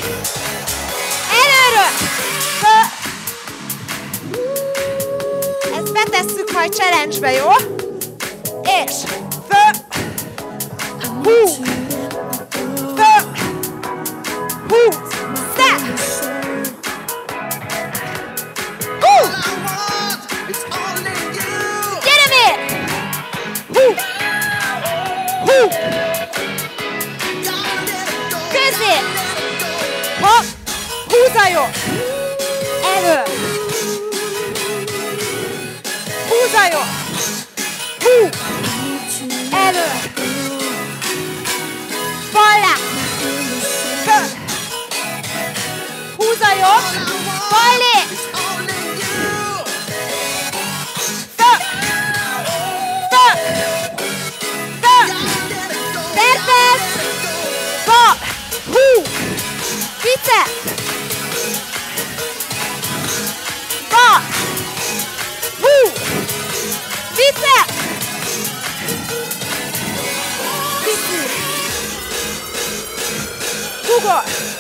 Előről. Föl. Ezt betesszük majd challenge-be, jó? És föl. Hú. Föl. Hú. Step. Hú. Gyere még. Hú. Hú. Közé. Hopp. Húzza jó. Elő. Húzza jó. Hú. Elő. Ballá. Föl. Húzza jó. Ballé. Föl. Föl. Föl. Perfekt. Bal. Hú. Bicep. Bal. Hú. Bicep. Bici. Ugor.